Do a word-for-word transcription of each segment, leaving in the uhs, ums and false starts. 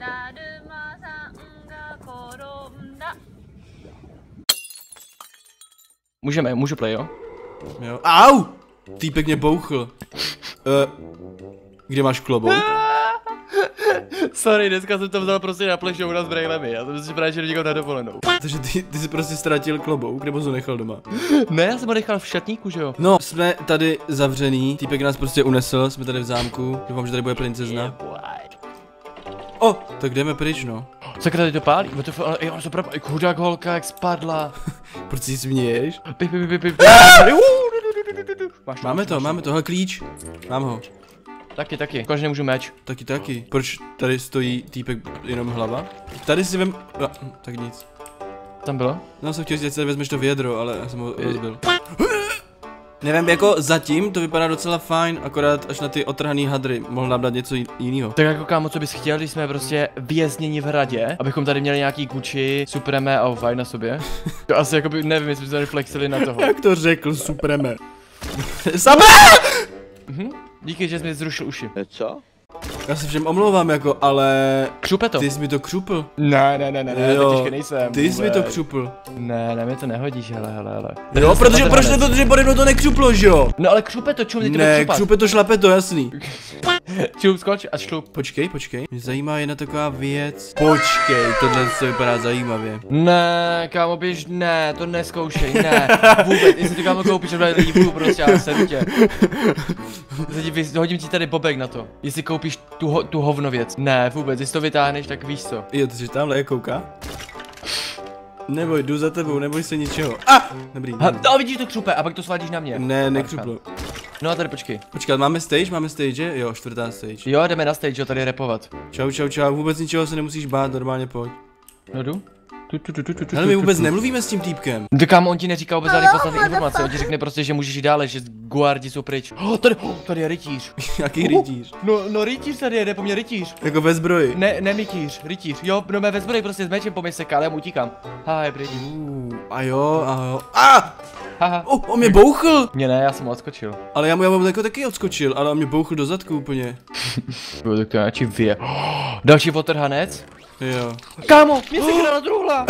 Můžeme, můžu play, jo? Jo. Au! Týpek mě bouchl. Uh, kde máš klobouk? Sorry, dneska jsem to vzal prostě na plešou s brejlemi, já jsem si právě šel někam na dovolenou. Takže ty, ty jsi prostě ztratil klobouk, nebo jsi ho nechal doma? Ne, já jsem ho nechal v šatníku, že jo? No, jsme tady zavřený, týpek nás prostě unesl, jsme tady v zámku, doufám, že tady bude princezna. O, tak jdeme pryč, no. Sakra, tady to pálí, to f... ale jo, to pravda, chudák holka, jak spadla. Proč si směješ? Pip, pip, pip, pip. Máme to, máme to, hele klíč. Mám ho. Taky, taky, konečně můžu meč. Taky, taky. Proč tady stojí týpek jenom hlava? Tady si vem... No, tak nic. Tam bylo? No, jsem chtěl říct, že tady vezmeš to vědro, ale já jsem ho rozbil. Nevím, jako zatím to vypadá docela fajn, akorát až na ty otrhaný hadry mohl nám dát něco jiného. Tak jako kámo, co bys chtěl, když jsme prostě vězněni v hradě, abychom tady měli nějaký Gucci, Supreme a Off-White na sobě? To asi jako by, nevím, jestli jsme tady flexili na toho. Jak to řekl, Supreme? Samé! Mhm. Díky, že jsi mi zrušil uši. Co? Já se všem omlouvám jako, ale... Křupe to. Ty jsi mi to křupl. Ne, ne, ne, ne, ne, jo, těžké nejsem. Ty jsi mi to křupl. Ne, ne, mi to nehodíš, hele, hele, hele. Jo, protože proč to, že pode mnou to nekřuplo, že jo? No ale křupe to, čum, ty to Ne, křupe to, šlape to, jasný. Čum, skoč a šlup. Počkej, počkej, mě zajímá jedna taková věc. Počkej, tohle se vypadá zajímavě. Ne, kámo, běž, ne, to neskoušej, ne, vůbec, jestli to kámo koupíš, že líbů prostě, ale sedu tě. Hodím ti tady bobek na to, jestli koupíš tu, ho, tu hovno věc. Ne, vůbec, jestli to vytáhneš, tak víš co. Jo, ty jsi tamhle kouká? Neboj, jdu za tebou, neboj se ničeho. A! Ah! Dobrý. Ha, no vidíš to křupe, a pak to svádíš na mě. Ne, nekřuplo. No a tady počkej. Počkat, máme stage, máme stage, jo, čtvrtá stage. Jo, jdeme na stage, jo, tady repovat. Čau, čau, čau, vůbec ničeho se nemusíš bát, normálně pojď. No jdu. Tu, tu, tu, tu, tu, ale my vůbec nemluvíme s tím týpkem. Tak kámo, on ti neříká vůbec žádný podstatné informace, on ti řekne prostě, že můžeš jít dále, že guardi jsou pryč. Oh, tady, oh, tady je rytíř. Jaký rytíř? No, no rytíř tady jede po mně rytíř. Jako ve zbroji? Ne, ne mikýř, rytíř. Jo, no mé ve zbroji prostě s mečem po mě seká, ale já mu utíkám. Haha, je pryč. Uh, a jo, a jo. A! Haha. Oh, on mě bouchl! Mě ne, já jsem mu odskočil. Ale já mu, já mu jako taky odskočil, ale on mě bouchl do zadku úplně. Jo, tak to já či vě. Oh, další potrhanec? Jo. Kámo, mě se krala truhla.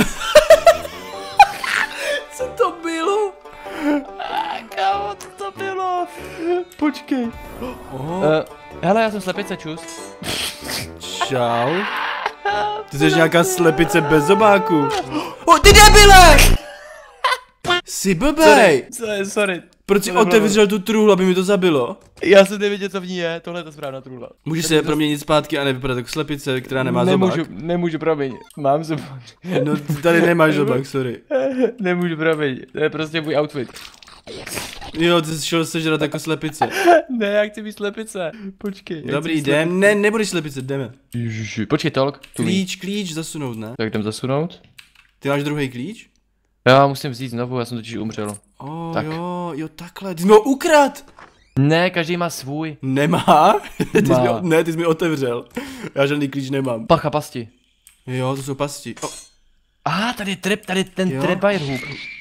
Co to bylo? Kámo, co to bylo? Počkej. Oh. Uh, hele, já jsem slepice, čus. Čau. Ty jsi nějaká slepice bez zobáku. Oh, ty debile! Jsi blbej! Sorry, sorry. Proč jsi otevřel tu truhlu, aby mi to zabilo? Já jsem nevěděl, co v ní je, tohle je ta správná truhla. Můžeš se proměnit zpátky a nevypadat jako slepice, která nemá nemůžu, zobák? Nemůžu, promiň, mám zobák. No tady nemáš zobák, sorry. Nemůžu, promiň, to je prostě můj outfit. Jo, ty jsi šel sežrat jako slepice. Ne, já chci být slepice, počkej. Dobrý, jdem, ne, nebudeš slepice, jdeme. Ježiši, počkej, tolk. Klíč, klíč, zasunout, ne? Tak jdem zasunout. Ty máš druhý klíč? Já musím vzít znovu, já jsem totiž umřel. Oh, tak. jo, jo, takhle, ty jsi mi ho ukrad! Ne, každý má svůj. Nemá? Ty jsi Má. mi, ne, ty jsi mi otevřel. Já žádný klíč nemám. Pacha, pasti. Jo, to jsou pasti. Oh. Aha, tady je trep, tady ten Jo. trepire hook.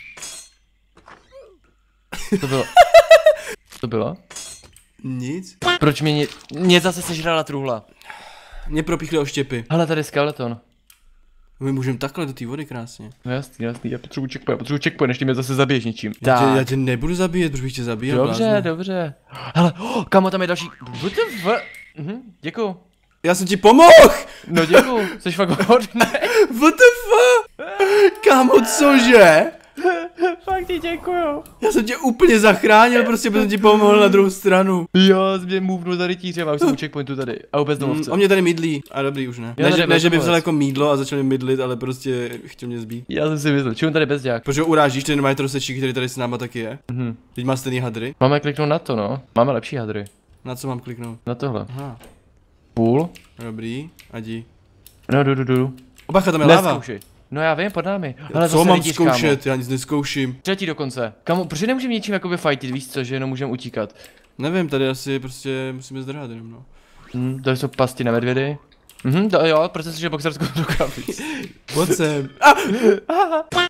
To bylo. To bylo? Nic. Proč mě, ně, mě zase sežrala truhla. Mě propíchly oštěpy. Hele, tady je skeleton. My můžeme takhle do té vody krásně. No jasný, jasný, já potřebuji checkpoint, já potřebuji checkpoint, než ty mě zase zabiješ něčím. Já tě, já tě nebudu zabíjet, protože bych tě zabíjel. Dobře, blázne. dobře. Hele, oh, kamo, tam je další. What the fuck? Mhm, děkuju. Já jsem ti pomohl! No děkuju, jsi fakt hodný. What the fuck? Kámo, cože? Fakt ti děkuju. Já jsem tě úplně zachránil, prostě bych ti pomohl na druhou stranu. Jo, jsi mě movenul za rytířem a už jsem u checkpointu tady. A vůbec domovce. Mm, on mě tady mydlí, a dobrý už ne. Jo, Ne, že, tady ne, že by bezdomovec. vzal jako mýdlo a začal mě mydlit, ale prostě chtěl mě zbít. Já jsem si myslel, čím tady bezďák. Protože ho urážíš, ten mají trosečík, který tady s náma taky je. Mhm. Teď má stejný hadry. Máme kliknout na to, no. Máme lepší hadry. Na co mám kliknout? Na tohle. Aha, Půl. dobrý, adi. No, jdu, jdu, jdu. Obacha, tam je láva. Neskoušej. No já vím, pod námi. Hele, Co zase mám rytíř, zkoušet? kámo. Já nic neskouším. Třetí dokonce. Kamo, proč nemůžeme něčím jakoby fightit, víš co, že jenom můžeme utíkat. Nevím, tady asi prostě musíme zdrhat jenom, no. Hm, tady jsou pasti na medvědy. Mhm, to jo, proč jsi že boxerskou rukavici. Pojď sem. Ah! To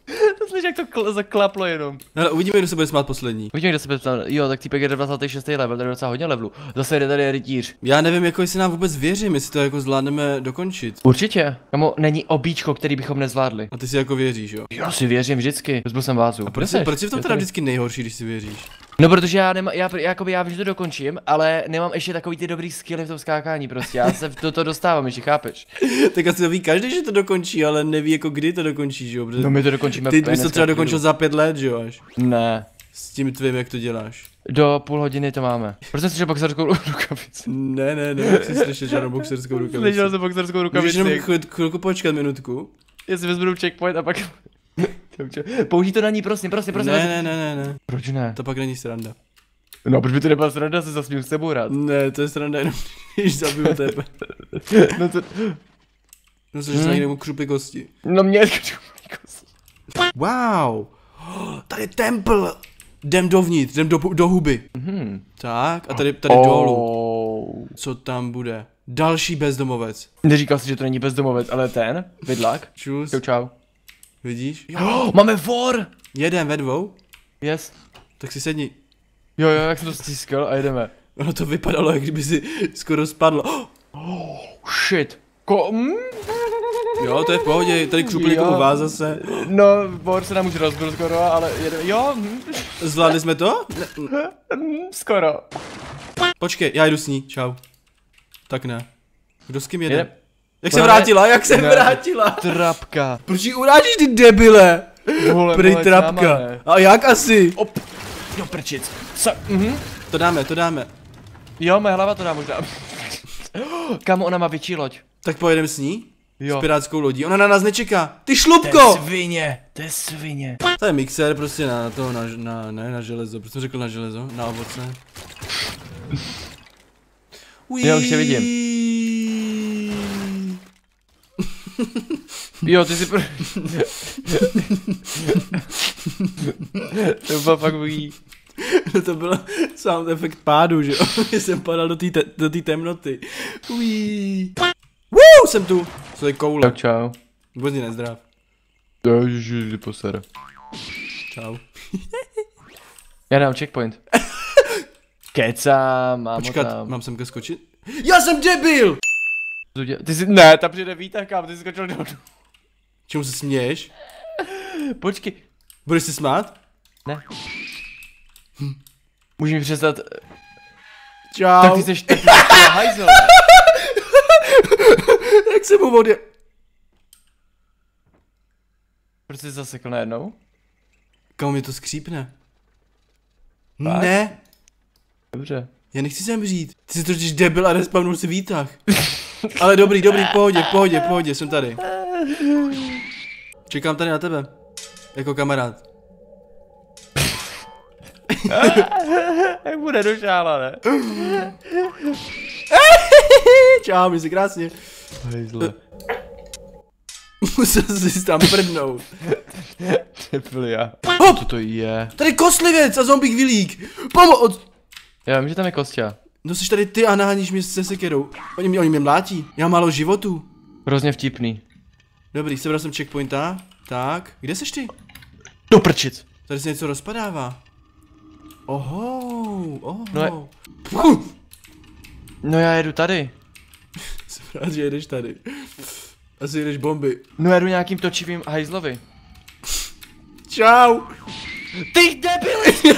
Slyš, jak to kl- zaklaplo jenom. Ale uvidíme, kdo se bude smát poslední. Uvidíme, kdo se bude ptal. Jo, tak týpek je dvacátý šestý level, tady je docela hodně levelů. Zase jde tady rytíř. Já nevím, jako jestli nám vůbec věřím, jestli to jako zvládneme dokončit. Určitě. Kamo, není obíčko, který bychom nezvládli. A ty si jako věříš, jo? Já si věřím vždycky. Vezmu jsem vázu. A proč, Kde seš? proč jsi v tom Kde teda jsi? vždycky nejhorší, když si věříš? No, protože já nemám, já, jakoby já vím, že to dokončím, ale nemám ještě takový ty dobrý skilly v tom skákání prostě. Já se do toho dostávám, ještě chápeš? Tak asi to ví každý, že to dokončí, ale neví jako kdy to dokončí, že jo? Protože No, my to dokončíme. ty hned bys to třeba v klidu. dokončil za pět let, že jo? Až. Ne. S tím tvým, jak to děláš. Do půl hodiny to máme. Proč jsem slyšel boxerskou rukavici? Ne, ne, ne, jsi slyšel žádnou boxerskou rukavici. Slyšel jsem boxerskou Můžeš rukavici. jenom chvíli- chvilku počkat minutku? Jestli vezmu checkpoint a pak... Použij to na ní, prosím, prosím, prosím. Ne, ne, ne, ne, ne. Proč ne? To pak není sranda. No, proč by to nebyla sranda, se zasmím s tebou rád. Ne, to je sranda jenom, když zabiju tebe. No to... No, což se někde mu křupy kosti. No mě... Wow! Tady je temple! Jdem dovnitř, jdem do, do huby. Mhm. Tak, a tady, tady dolů. Oh. Co tam bude? Další bezdomovec. Neříkal jsi, že to není bezdomovec, ale ten, bydlák. Čus, Čau, čau. vidíš? Jo. Oh, máme vor! Jeden ve dvou? Yes. Tak si sedni. Jo, jo, jak jsem to stiskal a jedeme. Ono to vypadalo, jak kdyby si skoro spadlo. Oh, Shit. Ko... Mm? jo, to je v pohodě, tady křupli Jo. jako vás zase. No, vor se nám už rozbil skoro, ale jedeme. Jo, hm, Zvládli jsme to? Ne, hm, skoro. počkej, já jdu s ní, čau. Tak ne. Kdo s kým jede? Jedem. Jak se Ona vrátila, jak se ne. vrátila? Trapka. Proč ji urážíš, ty debile? Vole, Prý vole, trapka. sama, ne. A jak asi? Op. Do prčic. Sa... Mhm. To dáme, to dáme. Jo, moje hlava to dá možná. Kam ona má větší loď? Tak pojedeme s ní? Jo. S pirátskou lodí. Ona na nás nečeká. Ty To je šlupko! svině, to je svině. To je mixér prostě na to, na, na, ne na železo, prostě jsem řekl na železo, na ovoce. Já už tě vidím. Jo, ty si pro... To bylo fakt ví. To byl sound efekt pádu, že jo? Jsem padal do té te, do té temnoty. Uí. Woo, jsem tu. Co je koule? Tak čau. Vůbec mě nezdrav. Ježiši, posere. Čau. Já dám checkpoint. Kecám, mám ho Počkat, tam. mám semka skočit? Já jsem debil! Ty jsi, ne, tam přijde Víta, kam, ty jsi skočil dolů. Čemu se směješ? Počkej. Budeš se smát? Ne. Můžeš mi přestat. Čau. Tak ty jsi, tak ty jsi hajzel. Jak se mu vody... Proč jsi zasekl najednou? Kam mě to skřípne? Fakt? Ne. Dobře. Já nechci zemřít. Ty jsi totiž debil a respawnul si výtah. Ale dobrý, dobrý, v pohodě, v pohodě, v pohodě, jsem tady. Čekám tady na tebe. Jako kamarád. Jak bude do šála, ne? Čau, mi se krásně. Hejzle. Musel jsi tam prdnout. Nebyl já. Hop! Co to je? Tady koslivec a zombie vilík. Pomoc! Já vím, že tam je Kostia. No jsi tady ty a naháníš mě se sekerou. Oni mě, oni mě mlátí. Já mám málo životů. Hrozně vtipný. Dobrý, sebral jsem checkpointa. Tak, kde seš ty? Do prčic. Tady se něco rozpadává. Oho, oho. No je- Puh, No já jedu tady. jsem rád, že jedeš tady. Asi jedeš bomby. No já jedu nějakým točivým hajzlovi. Čau. Ty debili!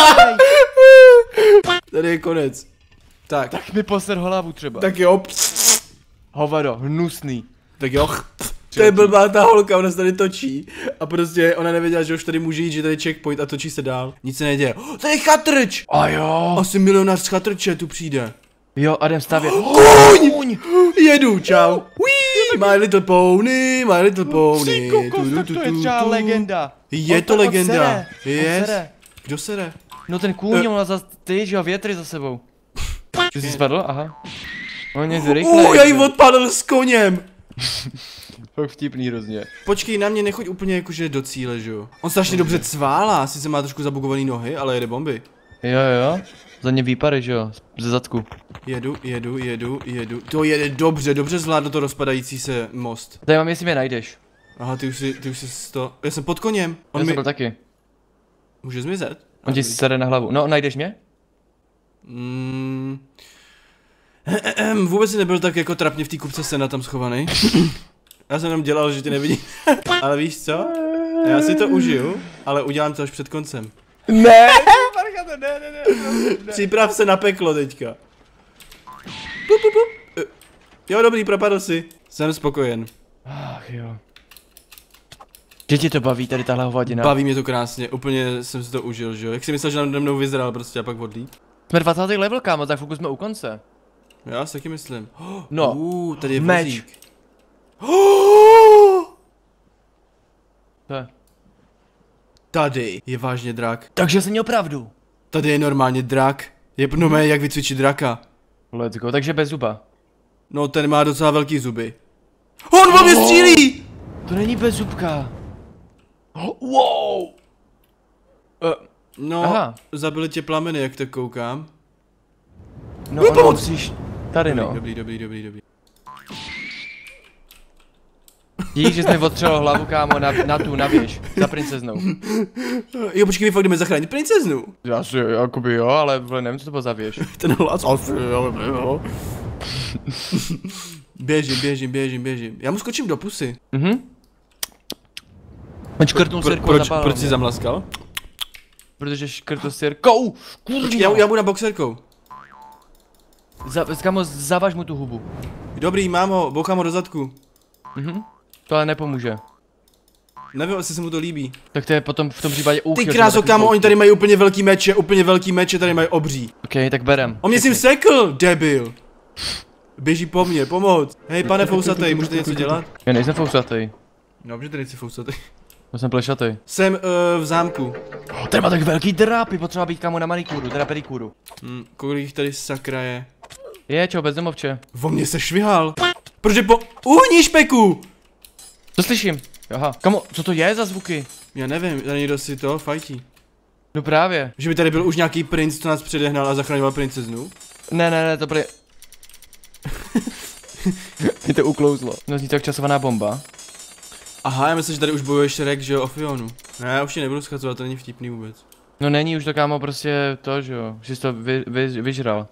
Tady je konec. Tak, tak, Tak mi poser hlavu třeba. tak jo. Hovado, hnusný. Tak jo. To je blbá ta holka, ona se tady točí. A prostě ona nevěděla, že už tady může jít, že tady je checkpoint a točí se dál. Nic se neděje. Oh, tady je chatrč! A jo. Asi milionář z chatrče tu přijde. Jo, a jdem stavět. Kůň! Kůň! Jedu, čau. Wee, my little pony, my little pony. Ty kokos, Tu, tak tu, to je tu, třeba tu. legenda. Je On to on legenda. sere, on Yes. sere. Kdo sere? No ten kůň, on má za ty, že jo, větry za sebou. Ty jsi spadl? Aha. On je zrychlej. Uh, já jí odpadl s koněm. Fakt vtipný hrozně. Počkej, na mě nechoď úplně jakože do cíle, že jo? On strašně dobře cválá, sice má trošku zabugovaný nohy, ale jede bomby. Jo, jo. Za ně výpady, že jo, ze zadku. Jedu, jedu, jedu, jedu. To jede dobře, dobře zvládl to rozpadající se most. Tady mám, jestli mě najdeš. Aha, ty už si, ty už jsi to... Já jsem pod koněm. On Já mi... jsem byl taky. Může zmizet? On ti sere na hlavu. No, najdeš mě? Mm. Vůbec si nebyl tak jako trapně v té kupce sena tam schovaný. Já jsem jenom dělal, že tě nevidí. Ale víš co? Já si to užiju, ale udělám to až před koncem. Ne! Ne, ne, ne, ne. Připrav se na peklo teďka. Pup, pup, pup. Jo, dobrý, propadl si. Jsem spokojen. Ach jo. Že tě to baví, tady tahle hovadina? Baví mě to krásně, úplně jsem si to užil, že jo. Jak si myslel, že nade mnou vyzral prostě a pak odlí? Jsme dvacátý level, kámo, tak furt jsme u konce. Já si taky myslím. Oh, No, uh, tady je meč. vozík. To je. Tady je vážně drak. Takže jsi měl pravdu. Tady je normálně drak. Je pnomé, jak vycvičit draka. Let's go, takže bez zuba. No, ten má docela velký zuby. On po mě střílí! To není bez zubka. Wow! Uh, No, Aha. zabili tě plameny, jak to koukám. no, ono musíš... Tady no. Dobrý, dobrý, dobrý, dobrý. Dík, že jsi mi odtřel hlavu, kámo, na, na tu, na běž. Za princeznou. Jo, počkej, my fakt jdeme zachránit princeznu. Já si, jakoby jo, ale vle, nevím, co to bylo za běž. Ten hlas, asi, jo, jo. Běžím, běžím, běžím, běžím. Já mu skočím do pusy. Mhm. On škrtnul Pro, sirku a proč, zapálil proč jsi mě. zamlaskal? Protože škrtl sirkou. Počkej, já, já budu na boxerkou. Za, kámo, zavaž mu tu hubu. Dobrý, mám ho, bouchám ho do zadku. Mhm. To ale nepomůže. Nevím, jestli se mu to líbí. Tak to je potom v tom případě úchyl. Ty kráso, kámo, oni tady mají úplně velký meče, úplně velký meče, tady mají obří. Ok, tak berem. On mě s tím sekl, debil. Běží po mně, pomoc. Hej, pane fousatej, můžete něco dělat? Já nejsem fousatej. Dobře, ty nejsi fousatej. Já jsem plešatej. Jsem uh, v zámku. Oh, ten má tak velký drápy, potřeba být kámo na manikúru, teda pedikúru. Hm, kolik jich tady sakra je? Je, čo, bezdomovče. Vo mně se švihal. Protože po... Uhni špeku! To slyším. Aha. Kamo, co to je za zvuky? Já nevím, tady někdo si to fajtí. No právě. Že by tady byl už nějaký princ, co nás předehnal a zachraňoval princeznu? Ne, ne, ne, to byly... Mi to uklouzlo. No zní to jak časovaná bomba. Aha, já myslím, že tady už bojuje Shrek, že jo, o Fionu. Ne, já už ji nebudu schazovat, to není vtipný vůbec. No není už to kámo prostě to, že jo. Že jsi to vy, vy, vyžral.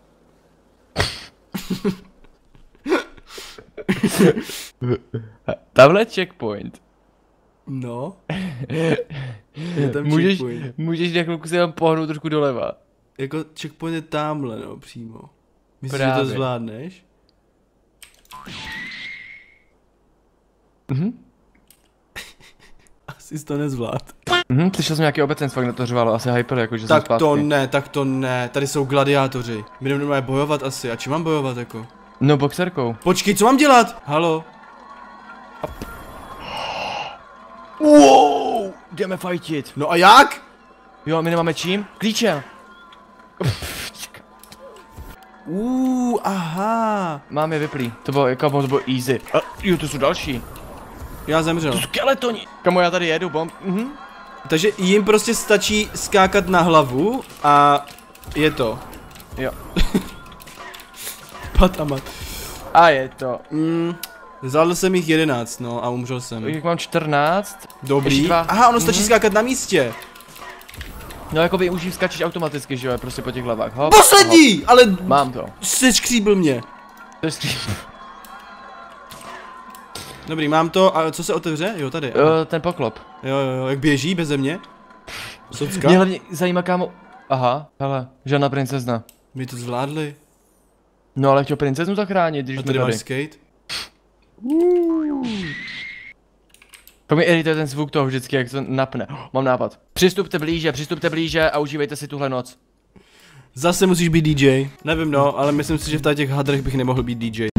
Tamhle checkpoint. No. Je tam Můžeš, checkpoint. můžeš na chvilku se tam pohnout trošku doleva. Jako checkpoint je tamhle, no, přímo. Myslíš, že Právě. to zvládneš? Mhm. Asi jsi to nezvlád. Mhm, slyšel jsem nějaký obecenstvo, jak na to řvalo, asi hyper, jako že jsem Tak zpátky. to ne, tak to ne, tady jsou gladiátoři. My jdeme normálně bojovat asi, a čím mám bojovat jako? No boxerkou. Počkej, co mám dělat? Halo? Wow, jdeme fightit. No a jak? Jo, my nemáme čím? Klíčem. Uh, aha. Mám je vyplý, to bylo, jako to bylo easy. A, jo, to jsou další. Já zemřel. Skeletoni. Kamo, já tady jedu, bomb. Mhm. Takže jim prostě stačí skákat na hlavu a je to. Jo. Patamat. A je to. Mm, zvládl jsem jich jedenáct, no, a umřel jsem. Jak mám čtrnáct. Dobrý. Ještě dva. Aha, ono stačí Mhm. skákat na místě. No jako by už jim skačeš automaticky, že jo, prostě po těch hlavách. Hop, Poslední, hop. ale Mám to. se skříbil mě. To je skří... Dobrý, mám to, a co se otevře? Jo, tady. uh, ten poklop. Jo, jo, jo, jak běží beze mě? Socka. Mě hlavně zajímá, kámo. Aha, hele, žádná princezna. My to zvládli. No ale chtěl princeznu zachránit, když A jsme tady tady. máš skate? To mi irituje ten zvuk toho vždycky, jak to napne. Oh, mám nápad. Přistupte blíže, přistupte blíže a užívejte si tuhle noc. Zase musíš být D J. Nevím no, ale myslím si, že v těch hadrech bych nemohl být D J.